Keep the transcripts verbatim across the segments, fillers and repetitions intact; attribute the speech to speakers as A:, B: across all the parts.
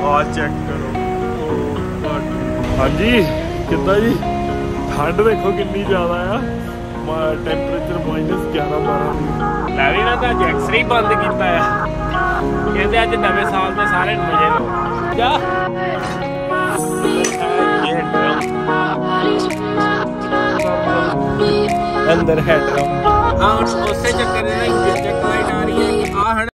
A: आ check करो। हाँ जी कितना जी ठंड देखो कितनी ज्यादा आ, टेंपरेचर माइनस ग्यारह बारह। मैं भी ना तो अज एक्सरे ही बंद किया है, कहते अज नवे साल में सारे मजे लो। क्या अंदर है ड्रम। हाँ उससे चक्कर है ना इंजन चेक लाइट आ रही है कि आ।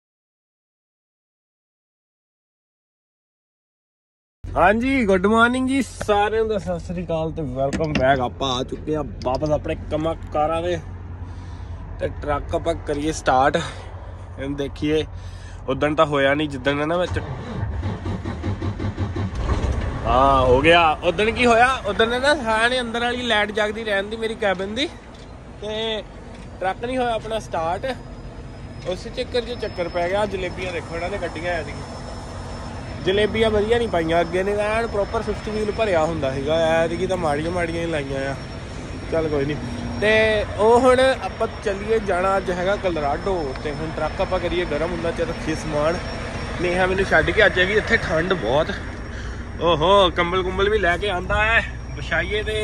A: हाँ जी गुड मॉर्निंग जी सारे का सत श्री अकाल ते वेलकम बैक। आप आ चुके हैं वापस अपने कमा कारा दे ते ट्रक आप करिए स्टार्ट। देखिए उदन तो होया नहीं जिदन ना मैं हाँ हो गया। उदन की होया उदन ना सारे अंदर वाली लाइट जगदी रहन दी मेरी कैबिन दी ते ट्रक नहीं होया अपना स्टार्ट। उस चक्कर च चक्कर पै गया। जलेबियां देखो इन्होंने कट्टियां ऐ जलेबियां वधिया नहीं पाइया, अगे ने एन प्रॉपर फिफ्थ व्हील भरिया हुंदा सीगा, ऐतकी तां माड़ियां माड़ियां ही लाइयां आ। चल कोई नहीं ते ओह हुण आपां चलीए जाना अज हैगा कलोराडो ते हुण ट्रक आपां करिए गर्म हुंदा च रखिए समान। नेहा मैनूं छड्ड के अज हैगी इत्थे ठंड बहुत। ओहो कंबल कुंबल भी लैके आंदा है, बिछाइए ते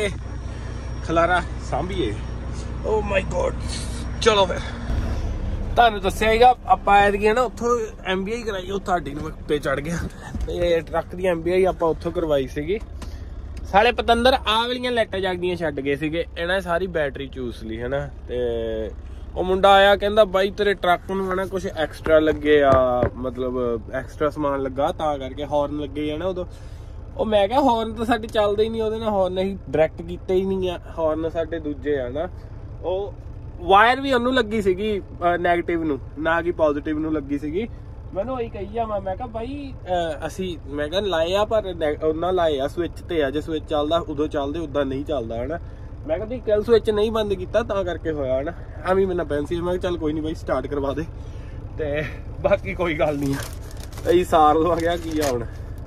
A: खलारा सांभीए। ओ माय गॉड चलो फिर तुहानूं दस्सिया सीगा आपां ऐतकी ना उत्थों एम बी आई कराई, वो तुहाडी नूं पे चढ़ गया ते ट्रक दी एम बी आई आपां उत्थों करवाई सीगी। साले पतंदर आ वालियां लाइटां जगदियां छड्ड गए सीगे, इन्हां सारी बैटरी चूस ली है ना। ते ਉਹ ਮੁੰਡਾ ਆਇਆ ਕਹਿੰਦਾ ਬਾਈ ਤੇਰੇ ਟਰੱਕ ਨੂੰ ਹਨਾ ਕੁਝ ਐਕਸਟਰਾ ਲੱਗੇ ਆ, ਮਤਲਬ ਐਕਸਟਰਾ ਸਮਾਨ ਲੱਗਾ ਤਾਂ ਕਰਕੇ ਹੌਰਨ ਲੱਗੇ ਆ ਨਾ ਉਦੋਂ। ਉਹ ਮੈਂ ਕਿਹਾ ਹੌਰਨ ਤਾਂ ਸਾਡੇ ਚੱਲਦੇ ਹੀ ਨਹੀਂ, ਉਹਦੇ ਨਾਲ ਹੌਰਨ ਅਸੀਂ ਡਾਇਰੈਕਟ ਕੀਤੇ ਹੀ ਨਹੀਂ ਆ, ਹੌਰਨ ਸਾਡੇ ਦੂਜੇ ਆ ਨਾ। ਉਹ ਵਾਇਰ ਵੀ ਉਹਨੂੰ ਲੱਗੀ ਸੀਗੀ ਨੈਗੇਟਿਵ ਨੂੰ, ਨਾ ਕਿ ਪੋਜ਼ਿਟਿਵ ਨੂੰ ਲੱਗੀ ਸੀਗੀ। ਮੈਨੂੰ ਉਹੀ ਕਹੀ ਜਾਵਾਂ ਮੈਂ ਕਿਹਾ ਬਾਈ ਅਸੀਂ ਮੈਂ ਕਿਹਾ ਲਾਏ ਆ ਪਰ ਉਹਨਾਂ ਲਾਏ ਆ ਸਵਿਚ ਤੇ ਆ, ਜੇ ਸਵਿਚ ਚੱਲਦਾ ਉਦੋਂ ਚੱਲਦੇ ਉਦਾਂ ਨਹੀਂ ਚੱਲਦਾ ਹਨਾ। ਮੈਂ ਕਿਹਾ ਕੱਲ ਸਵਿਚ ਨਹੀਂ ਬੰਦ ਕੀਤਾ ਤਾਂ ਕਰਕੇ ਹੋਇਆ ਹਨਾ। ਐਵੇਂ ਮੈਨੂੰ ਪੈਂਸੀ ਮੈਂ ਕਿਹਾ ਚੱਲ ਕੋਈ ਨਹੀਂ ਬਾਈ ਸਟਾਰਟ ਕਰਵਾ ਦੇ ਤੇ ਬਾਕੀ ਕੋਈ ਗੱਲ ਨਹੀਂ ਆ। ਇਹ ਸਾਲ ਹੋ ਗਿਆ ਕੀ ਆ ਹੁਣ।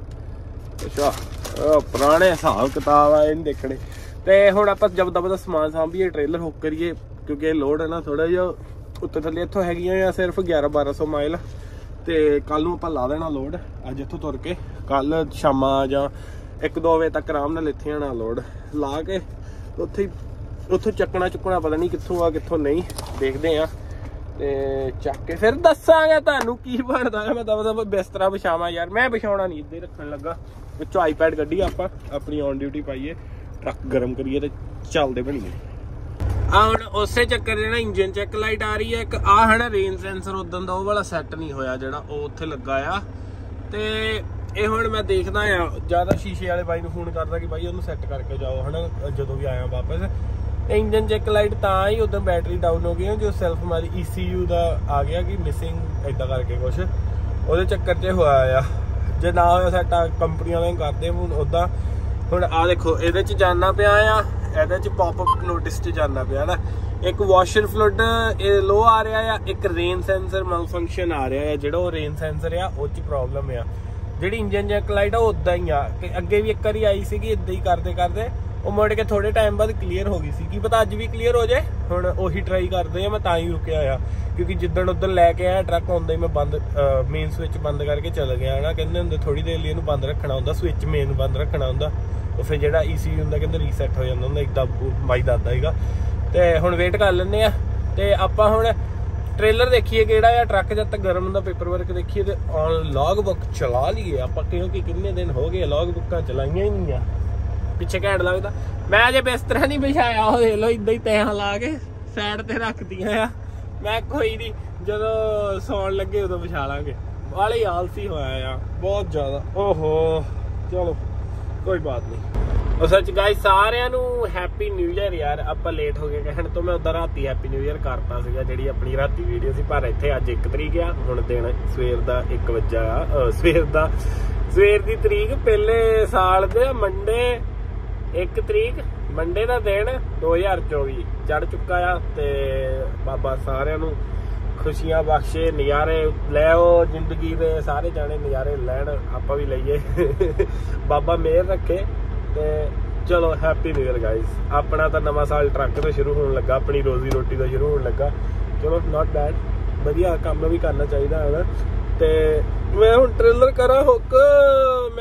A: ਅੱਛਾ ਪੁਰਾਣੇ ਹਿਸਾਬ ਕਿਤਾਬ ਆ ਇਹ ਨਹੀਂ ਦੇਖਣੇ। ਤੇ ਹੁਣ ਆਪਾਂ ਜਬਦਾ ਬਦਾ ਸਮਾਨ ਸਾਂਭੀਏ, ਟ੍ਰੇਲਰ ਹੁੱਕ ਕਰੀਏ ਕਿਉਂਕਿ ਲੋਡ ਹੈ ਨਾ ਥੋੜਾ ਜਿਹਾ ਉੱਤੇ ਥੱਲੇ। ਇੱਥੋਂ ਹੈਗੀਆਂ ਆ ਸਿਰਫ ਗਿਆਰਾਂ ਬਾਰਾਂ ਸੌ ਮਾਈਲ ਤੇ ਕੱਲ ਨੂੰ ਆਪਾਂ ਲਾ ਦੇਣਾ ਲੋਡ। ਅੱਜ ਇੱਥੋਂ ਤੁਰ ਕੇ ਕੱਲ ਸ਼ਾਮਾਂ ਜਾਂ ਇੱਕ ਦੋ ਵਜੇ ਤੱਕ ਆਰਾਮ ਨਾਲ ਇੱਥੇ ਆਣਾ ਲੋਡ ਲਾ ਕੇ ਉੱਥੇ ਉੱਥੋਂ ਚੱਕਣਾ ਚੁੱਕਣਾ ਪਤਾ ਨਹੀਂ ਕਿੱਥੋਂ ਆ ਕਿੱਥੋਂ ਨਹੀਂ, ਦੇਖਦੇ ਆ ਤੇ ਚੱਕ ਕੇ ਫਿਰ ਦੱਸਾਂਗੇ ਤੁਹਾਨੂੰ ਕੀ ਬਣਦਾ ਹੈ। ਮੈਂ ਦਵਾ ਬਿਸਤਰਾ ਵਿਛਾਵਾਂ ਯਾਰ, ਮੈਂ ਵਿਛਾਉਣਾ ਨਹੀਂ ਇੱਦਾਂ ਹੀ ਰੱਖਣ ਲੱਗਾ। ਵਿੱਚੋਂ ਆਈਪੈਡ ਕੱਢੀਏ ਆਪਾਂ ਆਪਣੀ ਔਨ ਡਿਊਟੀ ਪਾਈਏ, ਟਰੱਕ ਗਰਮ ਕਰੀਏ ਤੇ ਚੱਲਦੇ ਬਣੀਏ। ਆ ਹੁਣ ਉਸੇ ਚੱਕਰ ਦੇ ਨਾ ਇੰਜਨ ਚੈੱਕ ਲਾਈਟ ਆ ਰਹੀ ਹੈ ਇੱਕ। ਆ ਹੈ ਨਾ ਰੇਨ ਸੈਂਸਰ ਉਦੋਂ ਦਾ ਉਹ ਵਾਲਾ ਸੈੱਟ ਨਹੀਂ ਹੋਇਆ ਜਿਹੜਾ ਉਹ ਉੱਥੇ ਲੱਗਾ ਆ। ਤੇ ਇਹ ਹੁਣ ਮੈਂ ਦੇਖਦਾ ਆ ਜ਼ਿਆਦਾ ਸ਼ੀਸ਼ੇ ਵਾਲੇ ਬਾਈ ਨੂੰ ਫੋਨ ਕਰਦਾ ਕਿ ਬਾਈ ਉਹਨੂੰ ਸੈੱਟ ਕਰਕੇ ਜਾਓ ਹਨਾ ਜਦੋਂ ਵੀ ਆਇਆ ਵਾਪਸ। ਇੰਜਨ ਚੈੱਕ ਲਾਈਟ ਤਾਂ ਹੀ ਉਦੋਂ ਬੈਟਰੀ ਡਾਊਨ ਹੋ ਗਈ ਜੋ ਸੈਲਫ ਮਾਰੀ ਈ ਸੀ ਯੂ ਦਾ ਆ ਗਿਆ ਕਿ ਮਿਸਿੰਗ ਏਦਾਂ ਕਰਕੇ ਕੁਛ ਉਹਦੇ ਚੱਕਰ 'ਚ ਹੋਇਆ ਆ। ਜੇ ਨਾ ਹੋਇਆ ਸੈੱਟ ਕੰਪਨੀ ਵਾਲਿਆਂ ਨੂੰ ਕਰਦੇ ਹੁਣ ਉੱਦਾਂ। ਹੁਣ ਆਹ ਦੇਖੋ ਇਹਦੇ 'ਚ ਜਾਣਾ ਪਿਆ ਆ, ਇਹਦੇ 'ਚ ਪੌਪਅਪ ਨੋਟਿਸ 'ਚ ਜਾਣਾ ਪਿਆ ਨਾ। ਇੱਕ ਵਾਸ਼ਰ ਫਲੂਇਡ ਇਹ ਲੋ ਆ ਰਿਹਾ ਆ, ਇੱਕ ਰੇਨ ਸੈਂਸਰ ਮਲ ਫੰਕਸ਼ਨ ਆ ਰਿਹਾ ਆ। ਜਿਹੜਾ ਉਹ ਰੇਨ ਸੈਂਸਰ ਆ ਉਹ 'ਚ ਪ੍ਰੋਬਲਮ ਆ। ਜਿਹੜੀ ਇੰਜਨ ਚੈੱਕ ਲਾਈਟ ਆ ਉਹ ਉਦਾਂ ਹੀ ਆ ਕਿ ਅੱਗੇ ਵੀ ਇੱਕ ਵਾਰੀ ਆਈ ਸੀਗੀ ਇੱਦਾਂ ਹੀ ਕਰਦੇ ਕਰਦੇ ਉਹ ਮੁੜ ਕੇ ਥੋੜੇ ਟਾਈਮ ਬਾਅਦ ਕਲੀਅਰ ਹੋ ਗਈ ਸੀ। ਕੀ ਪਤਾ ਅੱਜ ਵੀ ਕਲੀਅਰ ਹੋ ਜਾਏ। ਹੁਣ ਉਹੀ ਟਰਾਈ ਕਰਦੇ ਆ। ਮੈਂ ਤਾਂ ਹੀ ਰੁਕਿਆ ਆ ਕਿਉਂਕਿ ਜਿੱਦਣ ਉਦੋਂ ਲੈ ਕੇ ਆਇਆ ਟਰੱਕ ਆਉਂਦਾ ਹੀ ਮੈਂ ਬੰਦ ਮੇਨ ਸਵਿਚ ਬੰਦ ਕਰਕੇ ਚਲਾ ਗਿਆ ਨਾ। ਕਹਿੰਦੇ ਹੁੰਦੇ ਥੋੜੀ ਦੇਰ ਲਈ ਇਹਨੂੰ ਬੰਦ ਰੱਖਣਾ ਹੁੰਦਾ, ਸਵਿਚ ਮੇਨ ਬੰਦ ਰੱਖਣਾ ਹੁੰਦਾ। ਉਹ ਫਿਰ ਜਿਹੜਾ ਈ ਸੀ ਹੁੰਦਾ ਕਹਿੰਦੇ ਰੀਸੈਟ ਹੋ ਜਾਂਦਾ ਹੁੰਦਾ, ਇੱਦਾਂ ਬਾਈ ਦੱਸਦਾ ਸੀਗਾ। ਤੇ ਹੁਣ ਵੇਟ ਕਰ ਲੈਂਦੇ ਆ ਤੇ ਆਪਾਂ ਹੁਣ ट्रेलर देखिए केड़ा है ट्रक जब तक गर्म होंदा। पेपर वर्क देखिए ते ऑन लॉग बुक चला लिए आप क्योंकि कितने दिन हो गए लॉग बुक्कां चलाइयां ही नहीं आ। पिछे घैंट लगदा मैं अजे बिस्तर नहीं बिछाया, ओ देख लो इदां ही तैहां ला के साइड ते रख दियां आ। मैं कोई नहीं जदों सौण लगे उदों बिछा लांगे। वाले आलसी होया आ बहुत ज्यादा। ओहो चलो कोई बात नहीं। और सच गाइस सारिਆਂ ਨੂੰ हैप्पी न्यू ईयर यार। ਆਪਾਂ ਲੇਟ ਹੋ ਗਏ ਕਹਿਣ ਤੋਂ। ਮੈਂ ਉਧਰ ਰਾਤੀ हैप्पी न्यू ईयर ਕਰਤਾ ਸੀਗਾ ਜਿਹੜੀ ਆਪਣੀ ਰਾਤੀ ਵੀਡੀਓ ਸੀ, ਪਰ ਇੱਥੇ ਅੱਜ ਇੱਕ ਤਰੀਕ ਆ। ਹੁਣ ਦਿਨ ਸਵੇਰ ਦਾ ਇੱਕ ਵਜਾ ਆ। ਸਵੇਰ ਦਾ ਸਵੇਰ ਦੀ ਤਰੀਕ ਪਹਿਲੇ ਸਾਲ ਦੇ ਮੰਡੇ ਇੱਕ ਤਰੀਕ ਮੰਡੇ ਦਾ ਦਿਨ ਦੋ ਹਜ਼ਾਰ ਚੌਵੀ ਚੜ ਚੁੱਕਾ ਆ। ਤੇ ਬਾਬਾ ਸਾਰਿਆਂ ਨੂੰ ਖੁਸ਼ੀਆਂ ਬਖਸ਼ੇ, ਨਜ਼ਾਰੇ ਲੈਓ ਜ਼ਿੰਦਗੀ ਦੇ। ਸਾਰੇ ਜਾਣੇ ਨਜ਼ਾਰੇ ਲੈਣ, ਆਪਾਂ ਵੀ ਲਈਏ। ਬਾਬਾ ਮਿਹਰ ਰੱਖੇ। ਤੇ ਚਲੋ हैप्पी न्यू ईयर गाइस। अपना तो नवा साल ट्रक तो शुरू होने लगा, अपनी रोजी रोटी तो शुरू होने लगा। चलो नॉट बैड, वधिया काम भी करना चाहिए है ना। ते मैं हुण ट्रेलर करा हुक।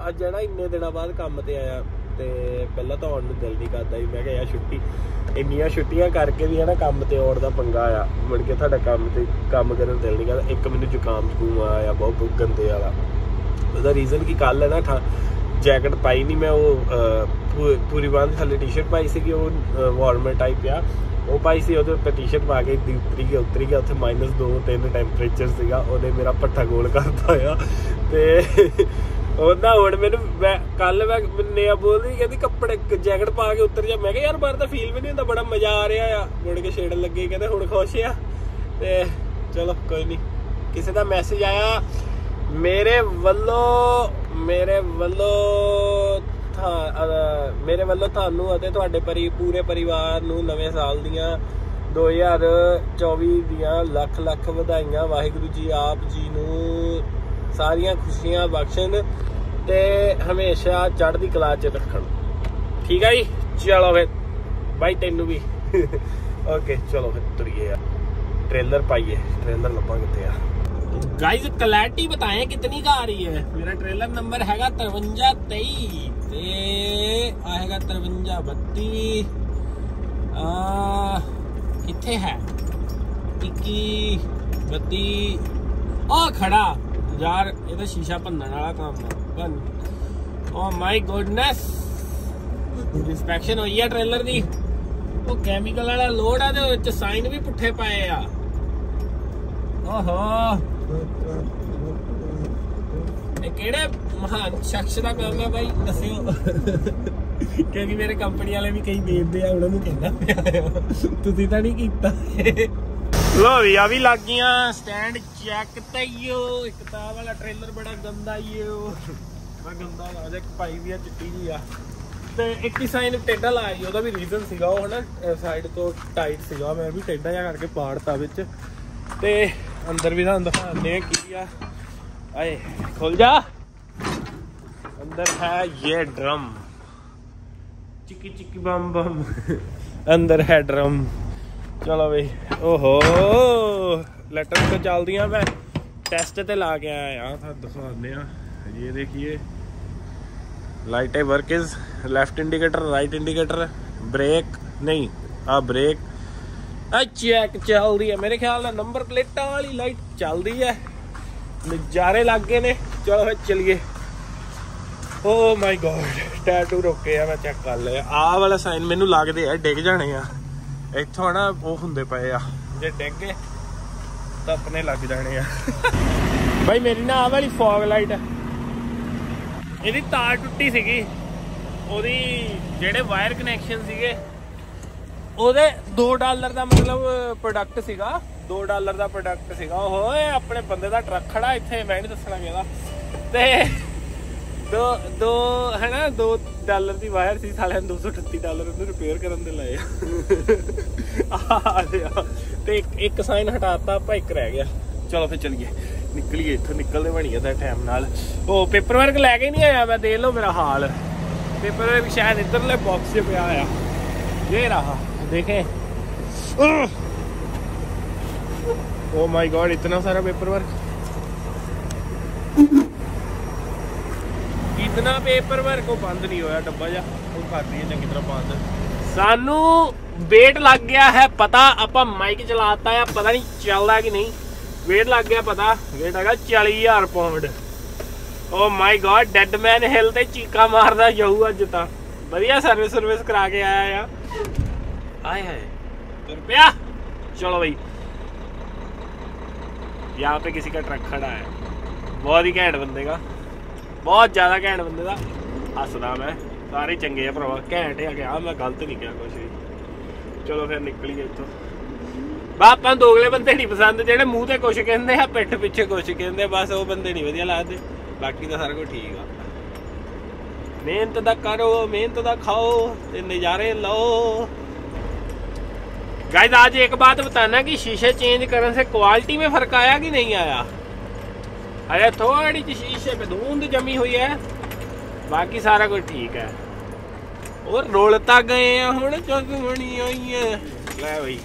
A: ਅੱਜ ਨਾ ਇੰਨੇ ਦਿਨਾਂ ਬਾਅਦ ਕੰਮ ਤੇ ਆਇਆ ਤੇ ਪਹਿਲਾਂ ਤਾਂ ਆਉਣ ਨੂੰ ਦਿਲ ਨਹੀਂ ਕਰਦਾ ਸੀ। ਮੈਂ ਕਿਹਾ ਯਾਰ ਛੁੱਟੀ, ਇੰਨੀਆਂ ਛੁੱਟੀਆਂ ਕਰਕੇ ਵੀ ਹੈ ਨਾ ਕੰਮ ਤੇ ਆਉਣ ਦਾ ਪੰਗਾ ਆ। ਮੁੜ ਕੇ ਤੁਹਾਡਾ ਕੰਮ ਤੇ ਕੰਮ ਕਰਨ ਦਿਲ ਨਹੀਂ ਕਰਦਾ। ਇੱਕ ਮੈਨੂੰ ਜ਼ੁਕਾਮ ਜ਼ੁਕੂਮ ਆਇਆ ਬਹੁਤ ਗੰਦੇ ਵਾਲਾ। ਉਹਦਾ ਰੀਜ਼ਨ ਕਿ ਕੱਲ ਹੈ ਨਾ ਠਾ ਜੈਕਟ ਪਾਈ ਨਹੀਂ ਮੈਂ, ਉਹ ਪੂਰੀ ਬਾਂਹ ਦੇ ਥੱਲੇ ਟੀ ਸ਼ਰਟ ਪਾਈ ਸੀਗੀ, ਉਹ ਵਾਰਮਰ ਟਾਈਪ ਆ ਉਹ ਪਾਈ ਸੀ। ਉਹਦੇ ਉੱਤੇ ਟੀ ਸ਼ਰਟ ਪਾ ਕੇ ਉਤਰੀ ਗਿਆ ਉਤਰੀ ਗਿਆ ਉੱਥੇ ਮਾਈਨਸ ਦੋ ਤਿੰਨ ਟੈਂਪਰੇਚਰ ਸੀਗਾ। ਉਹਨੇ ਮੇਰਾ ਪੱਠਾ ਗੋਲ ਕਰਤਾ ਹੋਇਆ ਤੇ ਉਹਦਾ ਹੁਣ ਮੈਨੂੰ ਮੈਂ ਕੱਲ ਮੈਂ ਨੇਹਾ ਬੋਲਦੀ ਕਹਿੰਦੀ ਕੱਪੜੇ ਜੈਕਟ ਪਾ ਕੇ ਉਤਰ ਜਾ। ਮੈਂ ਕਿਹਾ ਯਾਰ ਬਾਹਰ ਤਾਂ ਫੀਲ ਵੀ ਨਹੀਂ ਹੁੰਦਾ, ਬੜਾ ਮਜ਼ਾ ਆ ਰਿਹਾ ਆ। ਮੁੜ ਕੇ ਛੇੜਨ ਲੱਗੇ ਕਹਿੰਦੇ ਹੁਣ ਖੁਸ਼ ਆ। ਤੇ ਚਲੋ ਕੋਈ ਨਹੀਂ। ਕਿਸੇ ਦਾ ਮੈਸੇਜ ਆਇਆ ਮੇਰੇ ਵੱਲੋਂ ਮੇਰੇ ਵੱਲੋਂ ਮੇਰੇ ਵੱਲੋਂ ਤੁਹਾਨੂੰ ਅਤੇ ਤੁਹਾਡੇ ਪਰੀ ਪੂਰੇ ਪਰਿਵਾਰ ਨੂੰ ਨਵੇਂ ਸਾਲ ਦੀਆਂ ਦੋ ਹਜ਼ਾਰ ਚੌਵੀ ਦੀਆਂ ਲੱਖ ਲੱਖ ਵਧਾਈਆਂ। ਵਾਹਿਗੁਰੂ ਜੀ ਆਪ ਜੀ ਨੂੰ ਸਾਰੀਆਂ ਖੁਸ਼ੀਆਂ ਬਖਸ਼ਣ ਤੇ ਹਮੇਸ਼ਾ ਚੜ੍ਹਦੀ ਕਲਾ 'ਚ ਰੱਖਣ। ਠੀਕ ਆ ਜੀ, ਚਲੋ ਫਿਰ ਬਾਈ ਤੈਨੂੰ ਵੀ ਓਕੇ ਚਲੋ ਫਿਰ ਤੁਰੀਏ ਯਾਰ। ट्रेलर पाइए, ट्रेलर लब्बा कितने आ गाइस। क्लैरिटी बताएं कितनी का आ रही है। मेरा ट्रेलर नंबर हैगा तिरवंजा तेई ते आएगा तिरवंजा बत्ती किथे है इक्की बत्ती ओ खड़ा यार। ये तो शीशा भनन वाला काम है। ओ माय गुडनेस इंस्पैक्शन हुई है ट्रेलर दी। वो कैमिकल वाला लोड है ते साइन भी पुट्ठे पाए आ। ओहो ये केड़े महान शख्स का काम है भाई दस्सियो क्योंकि मेरे कंपनी वाले भी कई देखते हैं उन्होंने कहना तुसीं तां नहीं कीता। लो भी आ भी लग गया स्टैंड चेक तइयो। एक तां वाला ट्रेलर बड़ा गंदा ईयो मैं गंदा ला दे पाई भी चिट्टी जी आ ਤੇ ਇੱਕ ਹੀ ਸਾਈਨ ਟੇਢਾ ਲਾਇਆ ਜੀ। ਉਹਦਾ ਵੀ ਰੀਜ਼ਨ ਸੀਗਾ ਉਹ ਹਨਾ ਸਾਈਡ ਤੋਂ ਟਾਈਟ ਸੀਗਾ। ਮੈਂ ਵੀ ਟੇਢਾ ਜਿਹਾ ਕਰਕੇ ਪਾੜਤਾ ਵਿੱਚ। ਤੇ ਅੰਦਰ ਵੀ ਤੁਹਾਨੂੰ ਦਿਖਾਉਂਦੇ ਆ ਕੀ ਆ। ਆਏ ਖੁੱਲ ਜਾ। ਅੰਦਰ ਹੈ ਇਹ ਡਰਮ ਚਿੱਕੀ ਚਿੱਕੀ ਬੰਮ ਬੰਮ ਅੰਦਰ ਹੈ ਡਰਮ। ਚਲੋ ਬਈ ਓਹੋ ਲੈਟਰ ਤੋਂ ਚੱਲਦੀਆਂ। ਮੈਂ ਟੈਸਟ ਤੇ ਲਾ ਕੇ ਆਇਆ ਤੁਹਾਨੂੰ ਦਿਖਾਉਂਦੇ ਆ। ਇਹ ਦੇਖੀਏ light work is left indicator right indicator brake नहीं आ ब्रेक चेक चल रही है। मेरे ख्याल नंबर प्लेटा वाली लाइट चल रही है। नजारे लग गए ने। चलो फिर चलिए। ओ माय गॉड टैटू रोके आ मैं चेक कर लिया। आ वाला साइन मैनू लगदे आ डिग जाने आ इत्थों ना वो हुंदे पए आ जे डिग गए तां अपने लग जाने आ भाई। मेरी ना आ वाली फॉग लाइट है ਇਹਦੀ ਤਾਰ ਟੁੱਟੀ ਸੀਗੀ। ਉਹਦੀ ਜਿਹੜੇ ਵਾਇਰ ਕਨੈਕਸ਼ਨ ਸੀਗੇ ਉਹਦੇ ਦੋ ਡਾਲਰ ਦਾ ਮਤਲਬ ਪ੍ਰੋਡਕਟ ਸੀਗਾ। ਦੋ ਡਾਲਰ ਦਾ ਪ੍ਰੋਡਕਟ ਸੀਗਾ। ਓਏ ਆਪਣੇ ਬੰਦੇ ਦਾ ਟਰੱਕ ਖੜਾ ਇੱਥੇ ਮੈਂ ਨਹੀਂ ਦੱਸਣਾ ਕਿਹਦਾ। ਤੇ ਦੋ ਦੋ ਹੈ ਨਾ ਦੋ ਡਾਲਰ ਦੀ ਵਾਇਰ ਸੀ। ਸਾਲਿਆਂ ਨੇ ਦੋ ਸੌ ਅਠੱਤੀ ਡਾਲਰ ਉਹਨੂੰ ਰਿਪੇਅਰ ਕਰਨ ਦੇ ਲਏ ਆ। ਤੇ ਇੱਕ ਸਾਈਨ ਹਟਾਤਾ ਆਪਾਂ ਇੱਕ ਰਹਿ ਗਿਆ। ਚਲੋ ਫਿਰ ਚਲੀਏ निकलिए इतों निकलने बनी है टाइम नाल। ओ पेपर वर्क लैके नहीं आया मैं। देख लो मेरा हाल। पेपर वर्क शायद इधरले बॉक्स से पिया आया। ये रहा देखें। ओ माय गॉड इतना सारा पेपर वर्क। इतना पेपर वर्क वो बंद नहीं होया डब्बा जा वो कर दी है चंगी तरह बंद। सानू वेट लग गया है पता। आपां माइक चलाता है पता नहीं चलता कि नहीं। वेट लग गया पता। वेट है चाली हजार pound. Oh my God dead man hill ते चीका मारदा जाऊ अज तां। बढ़िया सर्विस सर्विस करा के आया आ। आए हाय रुपया। चलो भाई यहाँ पे किसी का ट्रक खड़ा है। बहुत ही घैंट बंदे का बहुत ज्यादा घैंट बंदे का। हसदा मैं सारे चंगे है भरावा घैंट है क्या मैं गलत नहीं कहा कुछ भी। चलो फिर निकलिए इत्थों। ਆਪਾਂ ਦੋਗਲੇ ਬੰਦੇ ਨਹੀਂ ਪਸੰਦ ਜਿਹੜੇ ਮੂੰਹ ਤੇ ਕੁਛ ਕਹਿੰਦੇ ਆ ਪਿੱਠ ਪਿੱਛੇ ਕੁਛ ਕਹਿੰਦੇ। ਬਸ ਉਹ ਬੰਦੇ ਨਹੀਂ ਵਧੀਆ ਲੱਗਦੇ। ਬਾਕੀ ਤਾਂ ਸਾਰਾ ਕੁਝ ਠੀਕ ਆ। ਮਿਹਨਤ ਦਾ ਕਰੋ मेहनत ਦਾ खाओ ਤੇ नज़ारे लो। गाइस आज एक बात बताना कि शीशे चेंज करने से क्वालिटी में फर्क आया कि नहीं आया। अरे थोड़ी सी शीशे पे धूंध जमी हुई है बाकी सारा कुछ ठीक है। और रोलता गए हुण चुक बनी हुई है। ले भाई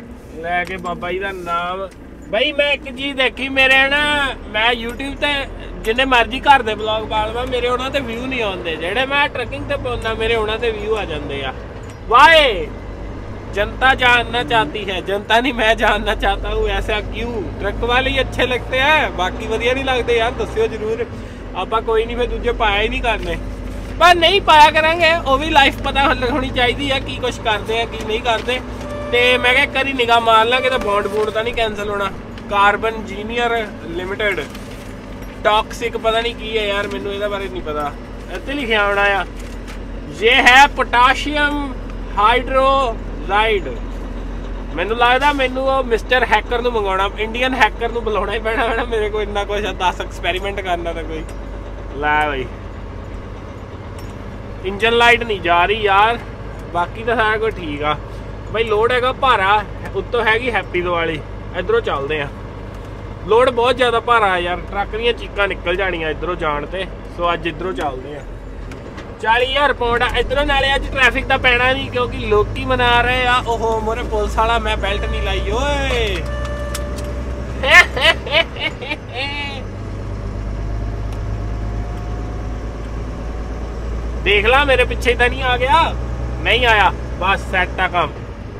A: लैके बाबा जी का नाम। भाई मैं एक चीज देखी मेरे ना मैं यूट्यूब ते जिन्ने मर्जी घर दे ब्लॉग पा लवां मेरे उन्हां ते व्यू नहीं आउंदे, जेहड़े मैं ट्रैकिंग ते पाउंदा मेरे उन्हां ते व्यू आ जांदे आ। वाए जनता जानना चाहती है, जनता नहीं मैं जानना चाहता हूँ ऐसा क्यों। ट्रक वाले ही अच्छे लगते हैं, बाकी वधिया नहीं लगते यार, दस्सियो जरूर। आपां कोई नहीं फिर दूजे पाया ही नहीं करने, पर नहीं पाया करांगे, वो भी लाइफ पता होनी चाहिए है की कुछ करते हैं की नहीं करते। तो मैं क्या करी निगाह मार ला कि बॉन्ड बूंड तो नहीं कैंसल होना। कार्बन जीनियर लिमिटेड टॉक्सिक पता नहीं की है यार, मैनू ये बारे नहीं पता। इतने लिखा होना आ, ये है पोटाशियम हाइड्रोलाइड। मैनू लगता मैनू मिस्टर हैकर नू मंगाना, इंडियन हैकर नू बुलाना ही पैना है मेरे को, इन्ना कुछ दस एक्सपैरीमेंट करना था कोई। लै भाई इंजन लाइट नहीं जा रही यार, बाकी तो सारा कुछ ठीक आ भाई। लोड हैगा भारा, उत्तों हैगी हैप्पी दिवाली, इधरों चलते हैं। लोड बहुत ज़्यादा भारा है यार, ट्रक दी चीकां निकल जानियां इधरों जान ते, सो अज इधरों चलते हैं। चाली हज़ार पौंड इधरों, नाले अज ट्रैफिक का पैना नहीं क्योंकि लोग मना रहे आ। ओहो मोरे पुलिस वाला, मैं बेल्ट नहीं लाई ओए। देख ला मेरे पीछे तो नहीं आ गया, नहीं आया बस सैट आ काम।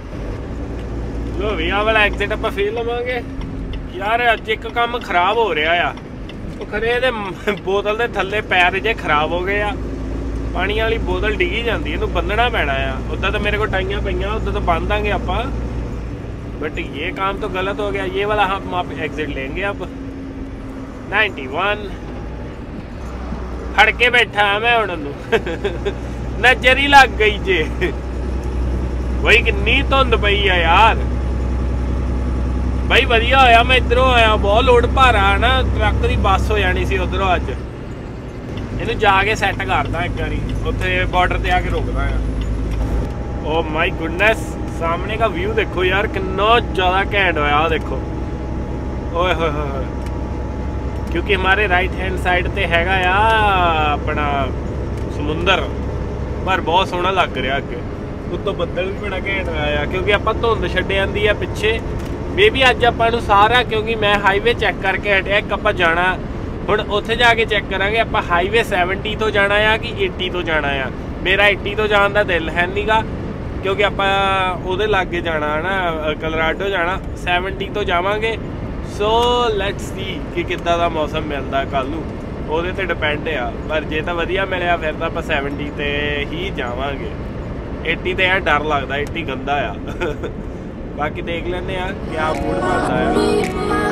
A: लो भी आ वाला एग्जिट आप फेल लवांगे यार। अज एक काम खराब हो रहा आ, खरे दे बोतल के थले पैर जे खराब हो गए आ, पानी वाली बोतल डिगी जाती है, बंधना पैना आ। उदा तो मेरे को टाइयां पईयां, उदा तो बांध देंगे आप, बट ये काम तो गलत हो गया। ये वाला हम आप एग्जिट लेंगे अब। नाइन्टी वन फड़ के बैठा मैं उन्होंने नजर ही लग गई जे। वही किन्नी धुंध पई है यार भाई, वधिया होया मैं इधरों आया, बहुत लोड भारा है ना, ट्रक की बस हो जानी सी उधरों। अज इनू जाके सैट करदा एक बारी, उत्थे बॉर्डर ते आके रोकदा है। ओ माय गुडनेस, सामने का व्यू देखो यार कितना ज़्यादा घैंट होया, देखो ओए होए होए। क्योंकि हमारे राइट हैंड साइड ते हैगा आ अपना समुंदर, पर बहुत सोहना लग रहा अगे। उत्तों बदल भी बड़ा घैंट होया क्योंकि आप धुंध छड्ड आंदी आ पिछे। मे भी अज आपां नूं सारा, क्योंकि मैं हाईवे चैक करके हटिया, एक आपां जाना हुण उत्थे जाके चैक करांगे आपां हाईवे सैवनटी तो जाना आ कि एटी तो जाना आ। मेरा एटी तो जाने का दिल है नहीं गा, क्योंकि आपां उहदे लागे जाना है ना, कलोराडो जाना, सैवनटी तो जावांगे। सो लैट्स सी कि किद्दां दा मौसम मिलदा कल नूं, ਉਹਦੇ ਤੇ ਡਿਪੈਂਡ ਆ। ਪਰ ਜੇ ਤਾਂ ਵਧੀਆ ਮਿਲਿਆ ਫਿਰ ਤਾਂ ਆਪਾਂ ਸੈਵਨਟੀ ਤੇ ਹੀ ਜਾਵਾਂਗੇ। ਏਟੀ ਤੇ ਯਾਰ ਡਰ ਲੱਗਦਾ, ਏਟੀ ਗੰਦਾ ਆ। ਬਾਕੀ ਦੇਖ ਲੈਂਦੇ ਆ ਕਿਆ ਮੂਡ ਬਣਦਾ ਆ।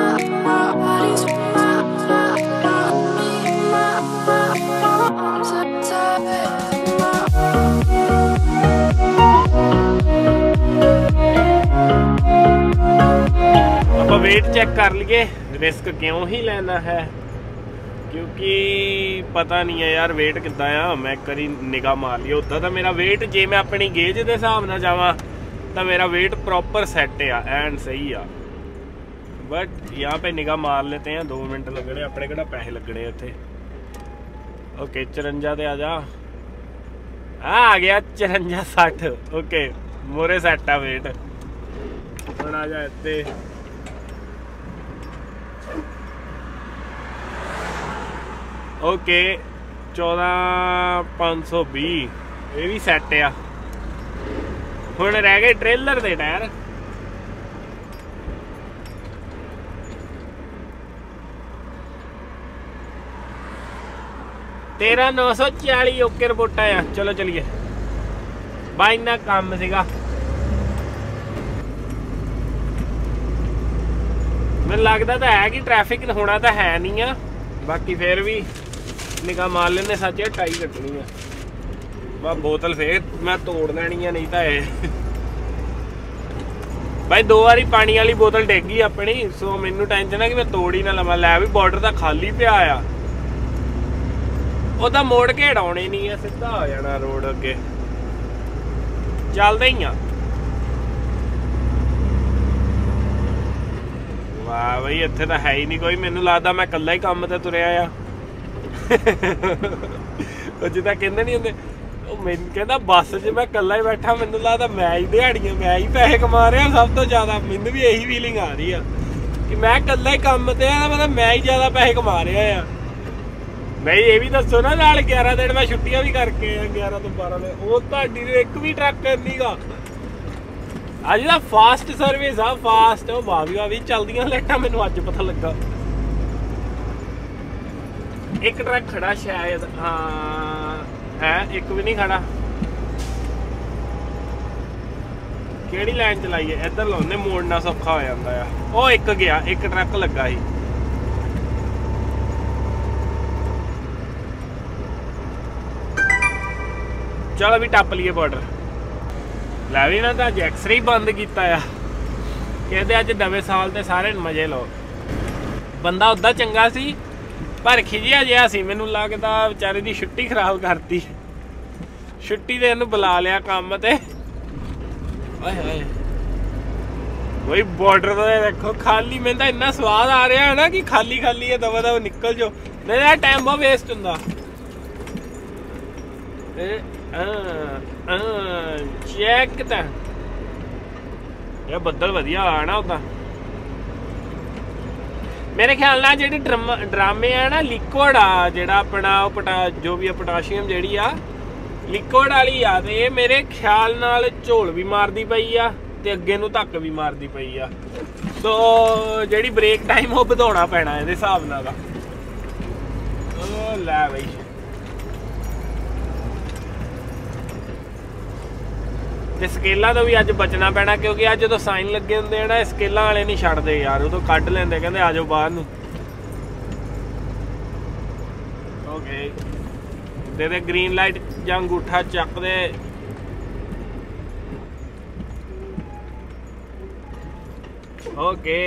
A: ਆਪਾਂ ਵੇਟ ਚੈੱਕ ਕਰ ਲਈਏ, ਰਿਸਕ ਕਿਉਂ ਹੀ ਲੈਣਾ ਹੈ, क्योंकि पता नहीं है यार वेट कितना आ। मैं करी निगाह मार लिया, उदा तो मेरा वेट जे मैं अपनी गेज के हिसाब ना जावा तो मेरा वेट प्रॉपर सैट आ, एंड सही आ। बट यहाँ पे निगाह मार लेते हैं, दो मिनट लगने, अपने किहड़ा पैसे लगने इत्थे। ओके चरंजा ते आ जा, आ आ गया चरंजा सठ। ओके मोरे सैट आ वेट, हुण आ जा इत्ते। ओके चौदह पाँच सौ भी, ये भी सैट आ। हुण रह गए ट्रेलर दे टायर। तेरह नौ सौ चाली ओके रिपोर्टा आ। चलो चलिए बाई, इन्ना काम सीगा। मैनूं लगदा तो है कि ट्रैफिक होना तो है नहीं आ, बाकी फिर भी निगाह मार लेने। सच है टाई कटनी है, मैं बोतल फिर मैं तोड़ लैनी है, नहीं तो ये भाई दो बारी पानी वाली बोतल डिग गई अपनी। सो मैनू टेंशन है कि मैं तोड़ ही ना लवां। लै भी बॉर्डर तो खाली पिया आ, ओदा मोड़ के हटाने नहीं है, सीधा हो जाना रोड अगे। चलते ही आ। वाह बई इत्थे तो है ही नहीं कोई, मैनू लगता मैं कल्ला ही काम ते तुरिया आ। जिदा कहते नहीं होंगे, मैनू कहता बस च मैं कल्ला ही बैठा, मैनू लगता मैं ही दिहाड़ियां मैं ही पैसे कमा रहा सब तो ज्यादा। मैनू भी यही फीलिंग आ रही है कि मैं कल्ला ही काम ते, मतलब मैं ही ज्यादा पैसे कमा रहा आ। नहीं ये भी दसो ना नाल ग्यारह दिन मैं छुट्टियां भी करके ग्यारह तो बारह दिन वो ਤੁਹਾਡੀ एक भी ट्रक करनी गा अज दा फास्ट सर्विस आ फास्ट वाह भी वाह भी चलदियां लाइटां मैनू अज पता लगा एक ट्रक खड़ा शायद हाँ है एक भी नहीं खड़ा ਕਿਹੜੀ ਲਾਈਨ ਚਲਾਈਏ ਇੱਧਰ ਲਾਉਣੇ ਮੋੜਨਾ ਸੌਖਾ ਹੋ ਜਾਂਦਾ ਆ ਉਹ ਇੱਕ ਗਿਆ ਇੱਕ ਟਰੱਕ ਲੱਗਾ ਸੀ चलो भी टप लीए बॉर्डर लै भी ना तो अज एक्सरे ही बंद किया आ कहते अज नवे साल ते सारे मजे लो बंदा उदा चंगा सी पर खिजिया जिहा सी मैनू लगता बेचारे की छुट्टी खराब करती छुट्टी ते इहनूं बुला लिया काम ते वही बॉर्डर तो देखो खाली मैंने तो इन्ना स्वाद आ रहा है ना कि खाली खाली है दवा दवा निकल जाओ नहीं टाइम बहुत वेस्ट होंदा चेक तो यार बदल वधिया आना उदा मेरे ख्याल नाल जेहड़े ड्रम ड्रामे है ना लिक्विड आ जेहड़ा अपना पटा जो भी पोटाशियम जेहड़ी आ लिक्विड वाली आ ते ये मेरे ख्याल नाल झोल भी मारदी पई आ ते अगे नूं धक्क भी मारदी पई आ तो जेहड़ी ब्रेक टाइम वो वधाउणा पैना इहदे हिसाब नाल ओ लै बई ते स्केलों तो भी अज बचना पैना क्योंकि अज जो साइन लगे होंगे ना स्केलों वाले नहीं छड्डदे यार उदों कढ लेंदे कहंदे आ जाओ बाहर नूं ओके दे दे ग्रीन लाइट जां अंगूठा चक दे ओके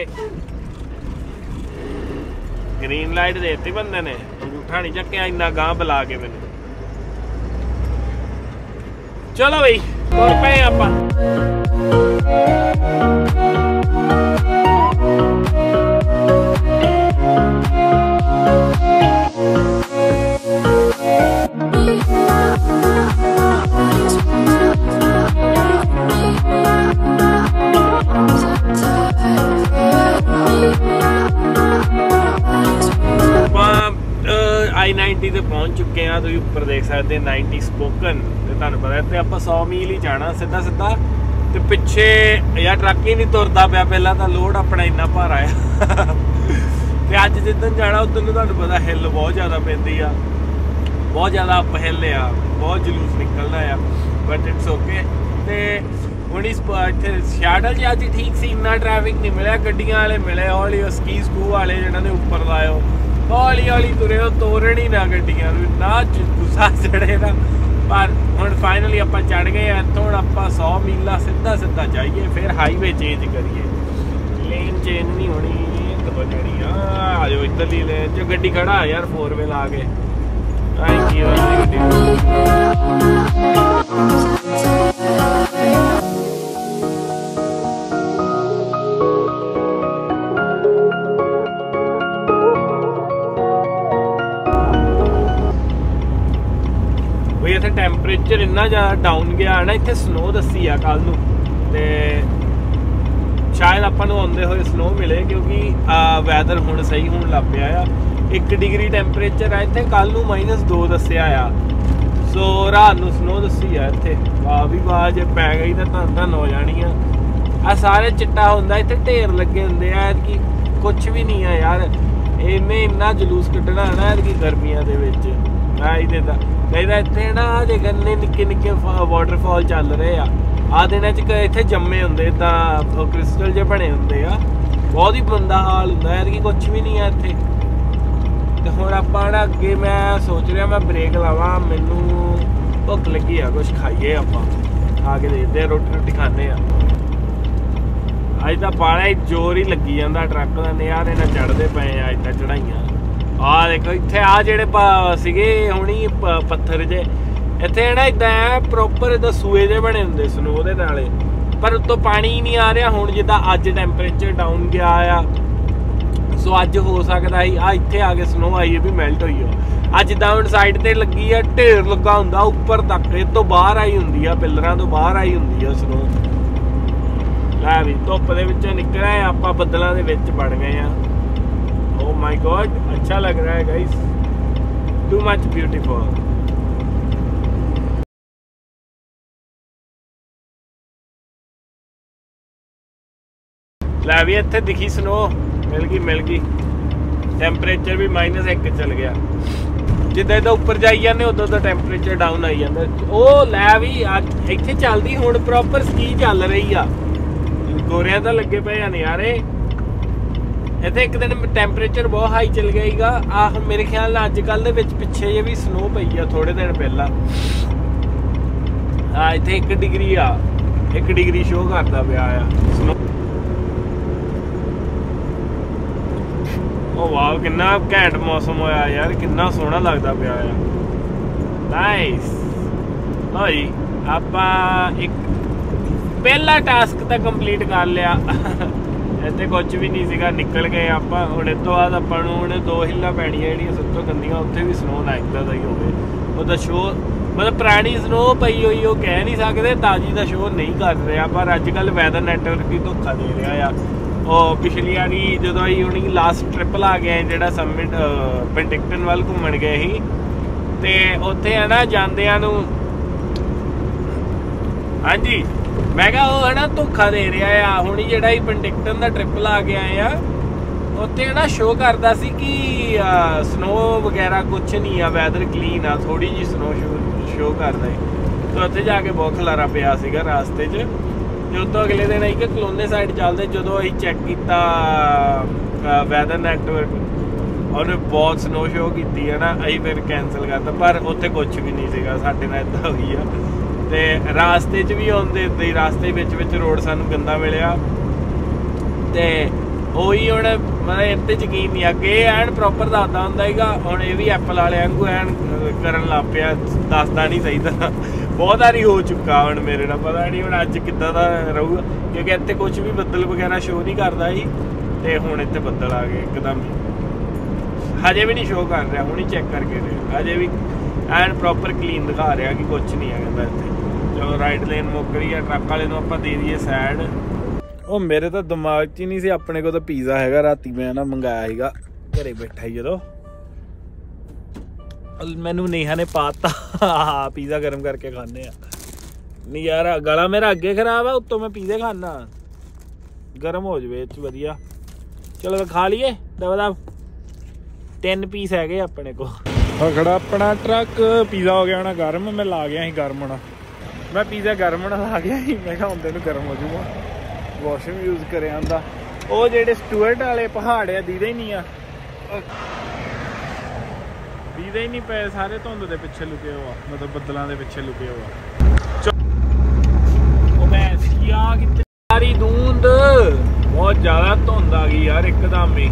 A: ग्रीन लाइट देती बंदे ने अंगूठा नहीं चक्या इन्ना गांह बुला के मैनूं चलो बई तुर पे आपां आई नाइनटी ते पहुंच चुके हैं तुम उपर देख सकते नाइनटी स्पोकन तुहानूं पता है आप सौ मील ही जाना सीधा सीधा तो पिछे यार ट्रक ही नहीं तुरता पाया पहला तो लोड अपना इन्ना भारा आ तो अज जिदन जाना उधर नूं तुहानूं पता हिल बहुत ज़्यादा पैंदी आ बहुत ज़्यादा अप हिल आ बहुत जलूस निकलना आ बट इट्स ओके तो हुण इत्थे सियाटल च अज ठीक सी इन्ना ट्रैफिक नहीं मिलिया गड्डियां वाले मिले हौली स्की स्कू वाले जिन्हां ने उपर लायो हौली हौली तुरे तोड़न ही ना गड्डियां ना गुस्सा चढ़े ना पर हुण फाइनली आपां चढ़ गए इत्थों हुण आपां सौ मीला सीधा सीधा जाइए फिर हाईवे चेंज करिए लेन चेंज नहीं होनी तो बजनी आ जाओ इधरली लेन च गड्डी खड़ा यार फोर व्हील आ गए थैंक यू इत्थे टैंपरेचर इन्ना ज़्यादा डाउन गया ना इत्थे स्नो दसी आ कल नूं ते शायद आपां नूं आउंदे होए स्नो मिले क्योंकि वैदर हुण सही होण लग पिया आ एक डिग्री टैंपरेचर आ इत्थे कल नूं माइनस दो दस्सिया आ सो रात नूं स्नो दसी आ इत्थे वाह भी वाह जे पै गई तां धन धन हो जानी आ सारे चिट्टा हुंदा इत्थे ढेर लगे हुंदे आ कि कुछ भी नहीं है यार इन्ने इन्ना जलूस कड्ढना ना कि गर्मियां दे विच मैं ही देता नहीं तो इत्थे ना जे गन्ने निक्के निक्के वाटरफॉल चल रहे आ आ दिनां च इत्थे जम्मे हुंदे तां क्रिस्टल जे बने हुंदे आ बहुत ही मंदा हाल हुंदा है कि कुछ भी नहीं है इत्थे ते हुण आपां ना अगे मैं सोच रहा मैं ब्रेक लावां मैनूं भुख लगी आ कुछ खाइए आपां आके देखते रोटी रोटी खाने आ अज तां बाला ही जोर ही लगी जांदा ट्रक दा नज़ारे नाल चढ़दे पे आ इत्थै चढ़ाइयां आ देखो इत्थे आ जेहड़े सीगे हुणी पत्थर जे इत्थे ना इदां है प्रॉपर इदां सूए जे बने हुंदे स्नो दे नाले पर उत्तों पानी ही नहीं आ रहा हुण जिद्दां अज टैंपरेचर डाउन गया आ सो अज हो सकदा ही आ इत्थे आ के स्नो आई है भी मैल्ट होई हो अज जिद्दां हुण साइड ते लगी आ ढेर लगा हुंदा उपर तक इस तो बाहर आई हुंदी आ पिलरां तो बाहर आई हुंदी आ स्नो लै भी धुप्प दे विचों निकलिआ आपां बदलां दे विच बड़ गए आ ओ माय गॉड अच्छा लग रहा है गाइस टू मच ब्यूटीफुल। लै भी इत्थे दिखी स्नो, मिल गई मिल गई। टैंपरेचर भी माइनस एक चल गया। जिद्दां इदां उपर जाई जाने उदों दा टैंपरेचर डाउन आई जाता। ओ लै भी अज इत्थे चलदी हुण प्रॉपर स्की चल रही आ। गोरियां तां लगे पे आ नज़ारे। इत्थे एक दिन टैंपरेचर बहुत हाई चल गया हीगा। आह मेरे ख्याल नाल अजकल दे विच पिछे जे भी स्नो पई आ थोड़े दिन पहला। हाँ इत्थे एक डिग्री आ, एक डिग्री शो करदा पिया आ स्नो। ओ वाह कितना घैंट मौसम होया यार, कितना सोहना लगता पिया आ। नाइस। लो जी आपां एक पहला टास्क तो कंप्लीट कर लिया। इतने कुछ भी नहीं सीगा, निकल गए आप। हुण इस तो बाद आपां नूं हुण दो हिल्लां पैणियां जिहड़ियां सब तो गंदियां, उत्थे भी स्नो ना इदां दा ही होवे। ओहदा शो मतलब पुरानी स्नो पई होई वो कह नहीं सकते, ताजी का शो नहीं कर रहा। पर अजकल वैदर नैटवर्क भी धोखा दे रहा आ। ਉਹ ਪਿਛਲੀ ਵਾਰੀ ਜਦੋਂ ਅਸੀਂ ਹੁਣੀ ਲਾਸਟ ਟ੍ਰਿਪ ਲਾ ਗਏ ਜਿਹੜਾ ਸਮਿਟ ਪੈਂਟਿਕਟਨ ਵੱਲ ਘੁੰਮਣ ਗਏ ਸੀ, ਤੇ ਉੱਥੇ ਹੈ ਨਾ ਜਾਂਦਿਆਂ ਨੂੰ ਹਾਂਜੀ ਮੈਂ ਕਿਹਾ ਉਹ ਹੈ ਨਾ ਧੋਖਾ ਦੇ ਰਿਹਾ ਆ। ਹੁਣੀ ਜਿਹੜਾ ਅਸੀਂ ਪੈਂਟਿਕਟਨ ਦਾ ਟ੍ਰਿਪ ਲਾ ਕੇ ਆਏ ਆ, ਉੱਥੇ ਹੈ ਨਾ ਸ਼ੋਅ ਕਰਦਾ ਸੀ ਕਿ ਸਨੋ ਵਗੈਰਾ ਕੁਛ ਨਹੀਂ ਆ, ਵੈਦਰ ਕਲੀਨ ਆ, ਥੋੜੀ ਜਿਹੀ ਸਨੋ ਸ਼ੋਅ ਕਰਦਾ ਹੈ। ਤੇ ਉੱਥੇ ਜਾ ਕੇ ਬਹੁਤ ਖਲਾਰਾ ਪਿਆ ਸੀਗਾ ਰਾਸਤੇ 'ਚ। ਤੇ ਉਤੋਂ ਅਗਲੇ ਦਿਨ ਅਸੀਂ ਕਿ ਕਲੋਨੇ ਸਾਈਡ ਚੱਲਦੇ, ਜਦੋਂ ਅਸੀਂ ਚੈੱਕ ਕੀਤਾ ਵੈਦਰ ਨੈਟਵਰਕ, ਉਹਨੇ ਬਹੁਤ ਸਨੋ ਸ਼ੋਅ ਕੀਤੀ ਹੈ ਨਾ, ਅਸੀਂ ਫਿਰ ਕੈਂਸਲ ਕਰਤਾ। ਪਰ ਉੱਥੇ ਕੁਛ ਵੀ ਨਹੀਂ ਸੀਗਾ, ਸਾਡੇ ਨਾਲ ਇੱਦਾਂ ਹੋਈ ਆ। ਤੇ ਰਾਸਤੇ 'ਚ ਵੀ ਆਉਂਦੇ ਇੱਦਾਂ ਹੀ, ਰਾਸਤੇ ਵਿੱਚ ਵਿੱਚ ਰੋਡ ਸਾਨੂੰ ਗੰਦਾ ਮਿਲਿਆ। ਤੇ ਉਹੀ ਹੁਣ ਮਤਲਬ ਇਹ 'ਤੇ ਯਕੀਨ ਨਹੀਂ, ਅੱਗੇ ਐਨ ਪ੍ਰੋਪਰ ਦੱਸਦਾ ਹੁੰਦਾ ਸੀਗਾ, ਹੁਣ ਇਹ ਵੀ ਐਪਲ ਵਾਲੇ ਵਾਂਗੂ ਐਨ ਕਰਨ ਲੱਗ ਪਿਆ, ਦੱਸਦਾ ਨਹੀਂ ਸਹੀ ਤਰ੍ਹਾਂ। बहुत सारी हो चुका हूँ मेरे ना, पता नहीं हूँ अज कि रहूगा, क्योंकि इतने कुछ भी बदल वगैरह शो नहीं करता ही। तो हूँ इतने बदल आ गए एकदम, हजे भी नहीं शो कर रहा, हूँ ही चेक करके रहे हजे भी एन प्रॉपर क्लीन दिखा रहा कि कुछ नहीं है कहता इतने। चलो राइट लेन मुक रही है, ट्रक वाले आप दे दीए सैड। वो मेरे तो दिमाग च ही नहीं सी अपने को तो पीज़ा है राती मैं ना मंगाया घरे बैठा ही जो मैनू नेहा ने पाता पीज़ा गर्म करके खाने नहीं यार, गला मेरा अगे खराब है, उत्तों मैं पीज़े खाना, गर्म हो जाए वधिया। चलो खा लीए दबा दब, तीन पीस है अपने को। खड़ा अपना ट्रक, पीज़ा हो गया होना गर्म, मैं ला गया ही गर्म होना, मैं पीज़ा गर्म होना ला गया ही, मैं कहा आंदे नूं गर्म हो जाऊगा। वॉशरूम यूज़ करे आंदा, वो जेडे स्टूअर्ट वाले पहाड़ आ दीदे ही नहीं आ, दीदे ही नहीं पे, सारे धुंद के पिछे लुके हुआ, मतलब बदलों के पिछे लुके हुआ। सारी धुंद बहुत ज्यादा धुंद आ गई यार एकदम ही।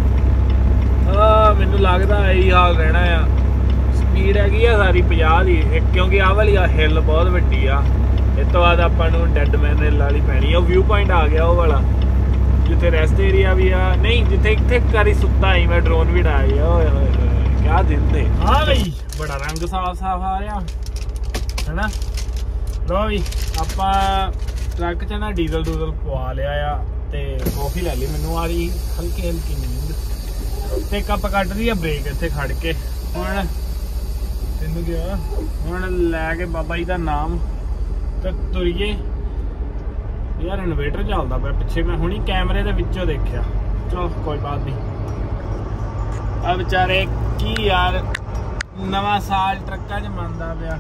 A: मैनू लगता यही हाल रहना आ। स्पीड हैगी आ सारी पचास की, क्योंकि आह वाली हिल बहुत वड्डी आ। इस तो बाद आपां नूं डेड मैन हिल वाली पैनी है। व्यू पॉइंट आ गया वो वाला, जिथे रेस्ट एरिया भी आ, नहीं जिथे इत्थे करी सुत्ता ही मैं, ड्रोन भी डाया। ओए होए क्या दिन थे। हाँ भाई बड़ा रंग साफ साफ आ रहा है ना। लो भी आपां ट्रक च ना डीजल डूजल पवा लिया आ, ते कॉफी लै ली। मैनू आ रही हल्की हल्की नींद, ते कप कट रही है ब्रेक इत्थे खड़ के। हुण तेनू क्या हुण लैके बाबा जी दा नाम ते तुरीए यार। इन्वेटर चलदा पिया पिछे, मैं हुणी कैमरे दे विचों देखिया। चलो कोई बात नहीं। आ बेचारे की यार नवा साल ट्रक्कां च मनदा पिया,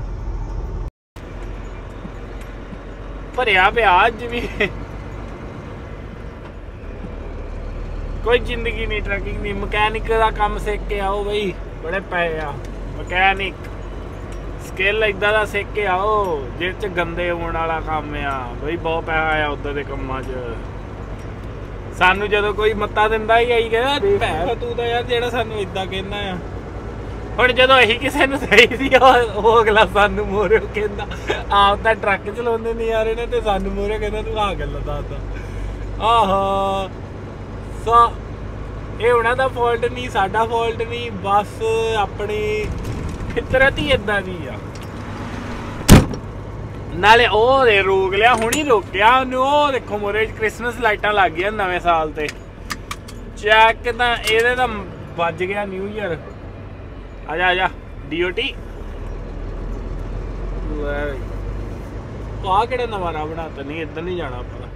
A: भरिया पिया अज भी। कोई जिंदगी नहीं, ट्रकिंग नहीं। मकैनिक का काम सीख के आओ बई, बड़े पैसे आ। मकैनिक स्किल इदा का सीख के आओ जिस च गंदे होने वाला काम आ बई, बहुत पैसा आया उधर के कामां च। सानू जो कोई मत्ता दिंदा ही आई कहना तू तो यार जेड़ा सानू इदा कहना आ। हुण जदों असीं किसी नूं सही सी, वो अगला सानू मोरे कहंदा आप तां ट्रक चलाउंदे नज़ारे ने, ते सानू मोरे कहंदा तू आ गल्लां दसदा। आहो सो ये उन्हां दा फॉल्ट नहीं, साडा फॉल्ट नहीं, बस अपनी फितरत ही इदां दी आ। नाले ओह दे रोक लिया, हुणी रोकिया उन्हें। ओह देखो मोरे क्रिसमस लाइटां लग गई नवें साल ते। चैक तां इहदे तां बज गया न्यू ईयर। आजा आजा ਡੀਓਟੀ ਆ ਕਿਹੜਾ ਨਵਾਂ ਰਾਹ ਬਣਾਤਾ। ਨਹੀਂ ਇੱਧਰ ਨਹੀਂ ਜਾਣਾ ਆਪਾਂ।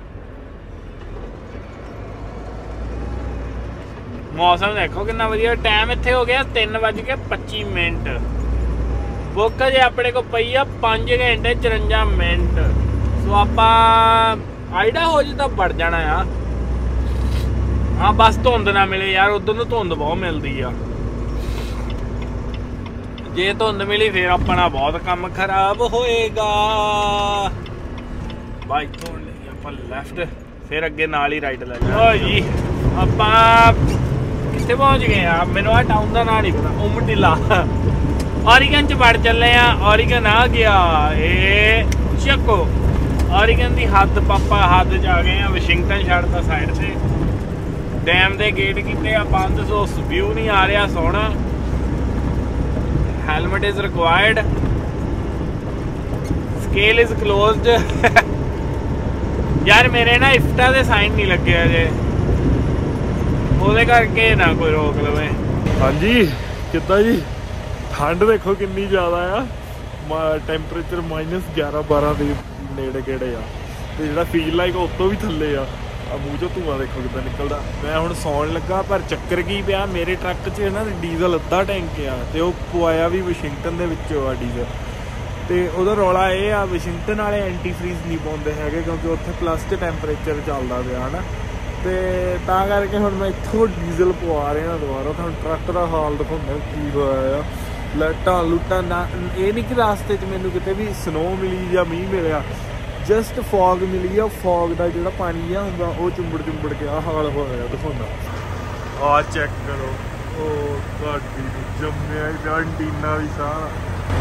A: ਮੌਸਮ ਦੇਖੋ ਕਿੰਨਾ ਵਧੀਆ। ਟਾਈਮ ਇੱਥੇ ਹੋ ਗਿਆ ਤਿੰਨ ਵੱਜ ਕੇ ਪੱਚੀ ਮਿੰਟ। ਬੁੱਕ ਜੇ ਆਪਣੇ ਕੋਲ ਪਈ ਆ ਪੰਜ ਘੰਟੇ ਚੁਰੰਜਾ ਮਿੰਟ। ਸੋ ਆਪਾਂ ਆਈਡਾ ਹੋ ਜੇ ਤਾਂ ਵੜ ਜਾਣਾ ਆ। ਹਾਂ ਬਸ ਧੁੰਦ ਨਾ ਮਿਲੇ ਯਾਰ, ਉਧਰ ਨੂੰ ਧੁੰਦ ਬਹੁਤ ਮਿਲਦੀ ਆ। ਜੇ ਧੁੰਦ ਮਿਲੀ ਫਿਰ ਆਪਣਾ ਬਹੁਤ ਕੰਮ ਖਰਾਬ ਹੋਏਗਾ। ਬਾਈਕ ਤੋਂ ਲਈ ਆਪਾਂ ਲੈਫਟ, ਫਿਰ ਅੱਗੇ ਨਾਲ ਹੀ ਰਾਈਟ ਲੈ ਜਾਓ ਜੀ। ਆਪਾਂ ਕਿੱਥੇ ਪਹੁੰਚ ਗਏ ਆ? ਮੈਨੂੰ ਆ ਟਾਊਨ ਦਾ ਨਾਂ ਨਹੀਂ ਪਤਾ। ਉਮਟਿਲਾ ਔਰੀਗਨ ਚ ਵੜ ਚੱਲੇ ਆ। ਔਰੀਗਨ ਆ ਗਿਆ ਇਹ ਚੱਕੋ। ਔਰੀਗਨ ਦੀ ਹੱਦ ਪਾਪਾ ਹੱਦ ਚ ਆ ਗਏ ਆ। ਵਾਸ਼ਿੰਗਟਨ ਛੱਡਤਾ ਸਾਈਡ ਤੇ। ਡੈਮ ਦੇ ਗੇਟ ਕੀਤੇ ਆ ਬੰਦ, ਸੋ ਵਿਊ ਨਹੀਂ ਆ ਰਿਹਾ ਸੋਹਣਾ। Helmet is required. Scale is closed. ਯਾਰ ਮੇਰੇ ਨਾ ਇਫਟਾ ਦੇ ਸਾਈਨ ਨਹੀਂ ਲੱਗੇ ਅਜੇ, ਉਹਦੇ ਕਰਕੇ ਨਾ ਕੋਈ ਰੋਕ ਲਵੇ। ਹਾਂਜੀ ਕਿੱਦਾਂ ਜੀ? ਠੰਡ ਦੇਖੋ ਕਿੰਨੀ ਜ਼ਿਆਦਾ ਆ। ਟੈਂਪਰੇਚਰ ਮਾਈਨਸ ਗਿਆਰਾਂ ਬਾਰਾਂ ਦੇ ਨੇੜੇ ਕਿਹੜੇ ਆ। ਤੇ ਜਿਹੜਾ ਫੀਲ ਲਾਈਕ ਉਹ ਤੋਂ ਵੀ ਥੱਲੇ ਆ। ਆ ਮੂੰਹ ਚੋਂ ਧੂੰਆਂ ਦੇਖੋ ਕਿੱਦਾਂ ਨਿਕਲਦਾ। ਮੈਂ ਹੁਣ ਸੌਣ ਲੱਗਾ, ਪਰ ਚੱਕਰ ਕੀ ਪਿਆ, ਮੇਰੇ ਟਰੱਕ 'ਚ ਨਾ ਡੀਜ਼ਲ ਅੱਧਾ ਟੈਂਕ ਆ ਤੇ ਉਹ ਪਵਾਇਆ ਵੀ ਵਾਸ਼ਿੰਗਟਨ ਦੇ ਵਿੱਚੋਂ ਆ ਡੀਜ਼ਲ। ਤੇ ਉਹਦਾ ਰੌਲਾ ਇਹ ਆ, ਵਾਸ਼ਿੰਗਟਨ ਵਾਲੇ ਐਂਟੀ ਫਰੀਜ਼ ਨਹੀਂ ਪਾਉਂਦੇ ਹੈਗੇ ਕਿਉਂਕਿ ਉੱਥੇ ਪਲੱਸ 'ਚ ਟੈਂਪਰੇਚਰ ਚੱਲਦਾ ਪਿਆ ਹੈ ਨਾ। ਤੇ ਤਾਂ ਕਰਕੇ ਹੁਣ ਮੈਂ ਇੱਥੋਂ ਡੀਜ਼ਲ ਪਵਾ ਰਿਹਾ ਦੁਬਾਰਾ। ਤੁਹਾਨੂੰ ਟਰੱਕ ਦਾ ਹਾਲ ਦਿਖਾਉਂਦਾ ਕੀ ਹੋਇਆ ਆ। ਲਾਈਟਾਂ ਲੂਟਾਂ ਨਾ, ਇਹ ਨਹੀਂ ਕਿ ਰਾਸਤੇ 'ਚ ਮੈਨੂੰ ਕਿਤੇ ਵੀ ਸਨੋ ਮਿਲੀ ਜਾਂ ਮੀਂਹ ਮਿਲਿਆ, ਜਸਟ ਫੌਗ ਮਿਲੀ ਆ। ਫੌਗ ਦਾ ਜਿਹੜਾ ਪਾਣੀ ਆ ਹੁੰਦਾ ਉਹ ਚੁੰਬੜ ਚੁੰਬੜ ਕੇ ਆ ਹਾਲ ਹੋਇਆ ਦਿਖਾਉਂਦਾ। ਆ ਚੈੱਕ ਕਰੋ, ਉਹ ਤੁਹਾਡੀ ਜੰਮਿਆ ਐਂਟੀਨਾ ਵੀ ਸਾਰਾ।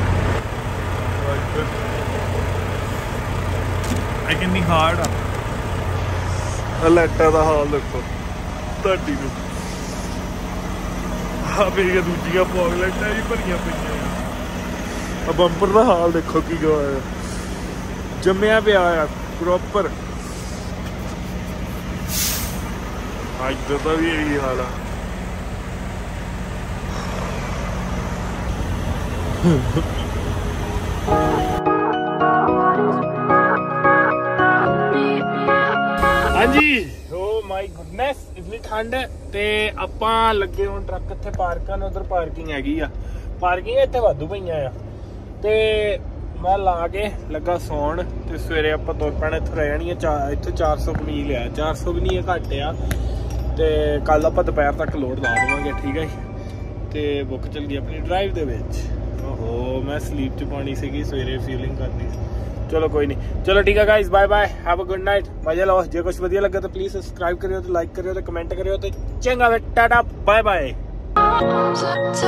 A: ਇਹ ਕਿੰਨੀ ਹਾਰਡ ਆ। ਲਾਈਟਾਂ ਦਾ ਹਾਲ ਦੇਖੋ ਤੁਹਾਡੀ ਨੂੰ। ਆ ਮੇਰੀਆਂ ਦੂਜੀਆਂ ਫੌਗ ਲਾਈਟਾਂ ਵੀ ਭਰੀਆਂ ਪਈਆਂ। ਆ ਬੰਪਰ ਦਾ ਹਾਲ ਦੇਖੋ ਕੀ ਹੋਇਆ, ਜੰਮਿਆ ਪਿਆ ਆ ਪ੍ਰੋਪਰ। ਇੱਧਰ ਦਾ ਵੀ ਇਹੀ ਹਾਲ ਆ। ਹਾਂਜੀ ਓ ਮਾਈ ਗੁੱਡਨੈਸ ਇੰਨੀ ਠੰਡ। ਤੇ ਆਪਾਂ ਲੱਗੇ ਹੁਣ ਟਰੱਕ ਇੱਥੇ ਪਾਰਕ ਕਰਨ। ਉਧਰ ਪਾਰਕਿੰਗ ਹੈਗੀ ਆ, ਪਾਰਕਿੰਗ ਇੱਥੇ ਵਾਧੂ ਪਈਆਂ ਆ। ਤੇ ਮੈਂ ਲਾ ਕੇ ਲੱਗਾ ਸੌਣ ਤੇ ਸਵੇਰੇ ਆਪਾਂ ਤੁਰ ਪੈਣਾ। ਇੱਥੋਂ ਰਹਿ ਜਾਣੀ ਆ ਚਾਰ, ਇੱਥੋਂ ਚਾਰ ਸੌ ਮੀਲ ਆ। ਚਾਰ ਸੌ ਵੀ ਨਹੀਂ ਘੱਟ ਆ। ਤੇ ਕੱਲ ਆਪਾਂ ਦੁਪਹਿਰ ਤੱਕ ਲੋਡ ਲਾ ਦੇਵਾਂਗੇ, ਠੀਕ ਹੈ ਜੀ। ਤੇ ਬੁੱਕ ਚੱਲ ਗਈ ਆਪਣੀ ਡਰਾਈਵ ਦੇ ਵਿੱਚ। ਓਹੋ ਮੈਂ ਸਲੀਪ 'ਚ ਪਾਉਣੀ ਸੀਗੀ, ਸਵੇਰੇ ਫੀਲਿੰਗ ਕਰਨੀ ਸੀ। ਚਲੋ ਕੋਈ ਨਹੀਂ, ਚਲੋ ਠੀਕ ਹੈ guys, bye bye, have a good night, ਮਜ਼ਾ ਲਓ। ਜੇ ਕੁਛ ਵਧੀਆ ਲੱਗਾ ਤਾਂ ਪਲੀਜ਼ ਸਬਸਕ੍ਰਾਈਬ ਕਰਿਓ ਤੇ ਲਾਈਕ ਕਰਿਓ ਤੇ ਕਮੈਂਟ ਕਰਿਓ ਤੇ ਚੰਗਾ ਵੇ, ਟਾਟਾ ਬਾਏ ਬਾਏ।